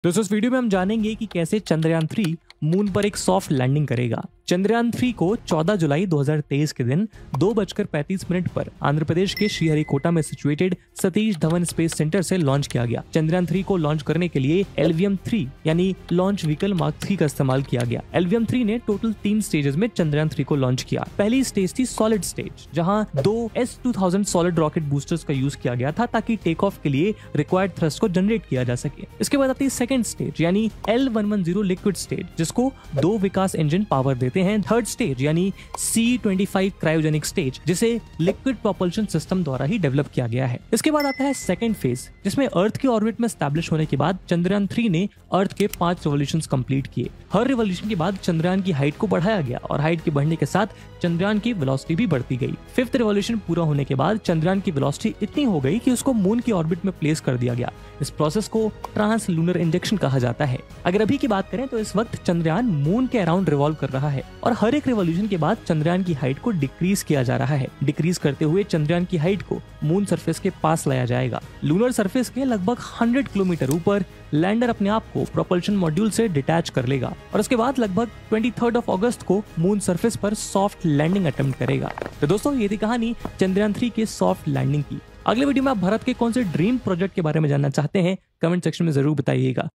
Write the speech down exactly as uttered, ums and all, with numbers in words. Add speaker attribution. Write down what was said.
Speaker 1: दोस्तों इस वीडियो में हम जानेंगे कि कैसे चंद्रयान थ्री मून पर एक सॉफ्ट लैंडिंग करेगा। चंद्रयान थ्री को चौदह जुलाई दो हज़ार तेईस के दिन दो बजकर पैंतीस मिनट पर आंध्र प्रदेश के श्रीहरिकोटा में situated Satish Dhawan space centre से लॉन्च किया गया। चंद्रयान थ्री को लॉन्च करने के लिए एल वी एम थ्री यानी लॉन्च व्हीकल मार्क थ्री का इस्तेमाल किया गया। एल वी एम थ्री ने टोटल तीन स्टेजेस में चंद्रयान थ्री को लॉन्च किया। पहली स्टेज थी सॉलिड स्टेज, जहां दो S two thousand solid rocket boosters का यूज किया गया था ताकि टेक ऑफ के लिए रिक्वायर्ड थ्रस्ट को जनरेट किया जा सके। इसके बाद आती है सेकंड स्टेज यानी L one ten liquid stage, जिसको दो विकास इंजन पावर देते हैं। थर्ड स्टेज यानी C twenty five cryogenic stage, जिसे लिक्विड प्रोपल्शन सिस्टम द्वारा ही डेवलप किया गया है। इसके बाद आता है सेकंड फेज, जिसमें अर्थ के ऑर्बिट में एस्टैब्लिश होने के बाद चंद्रयान थ्री ने अर्थ के पांच रिवॉल्यूशंस कंप्लीट किए। हर रिवॉल्यूशन के बाद चंद्रयान की हाइट को बढ़ाया गया और हाइट के बढ़ने के साथ चंद्रयान की वेलोसिटी भी बढ़ती गई। फिफ्थ रिवॉल्यूशन पूरा होने के बाद चंद्रयान की वेलोसिटी इतनी हो गई कि उसको मून की ऑर्बिट में प्लेस कर दिया गया। इस प्रोसेस को ट्रांस लूनर इंजेक्शन कहा जाता है। अगर अभी की बात करें तो इस वक्त चंद्रयान मून के अराउंड रिवॉल्व कर रहा है और हर एक रिवॉल्यूशन के बाद चंद्रयान की हाइट को डिक्रीज किया जा रहा है। डिक्रीज करते हुए चंद्रयान की हाइट को मून सरफेस के पास लाया जाएगा। लूनर सरफेस के लगभग सौ किलोमीटर ऊपर लैंडर अपने आप को प्रोपल्शन मॉड्यूल से डिटैच कर लेगा और उसके बाद लगभग तेईस ऑफ अगस्त को मून सरफेस पर सॉफ्ट लैंडिंग अटेम्प्ट करेगा। तो दोस्तों ये थी कहानी चंद्रयान थ्री के सॉफ्ट लैंडिंग की। अगले वीडियो में आप भारत के कौन से ड्रीम प्रोजेक्ट के बारे में जानना चाहते हैं, कमेंट सेक्शन में जरूर बताइएगा।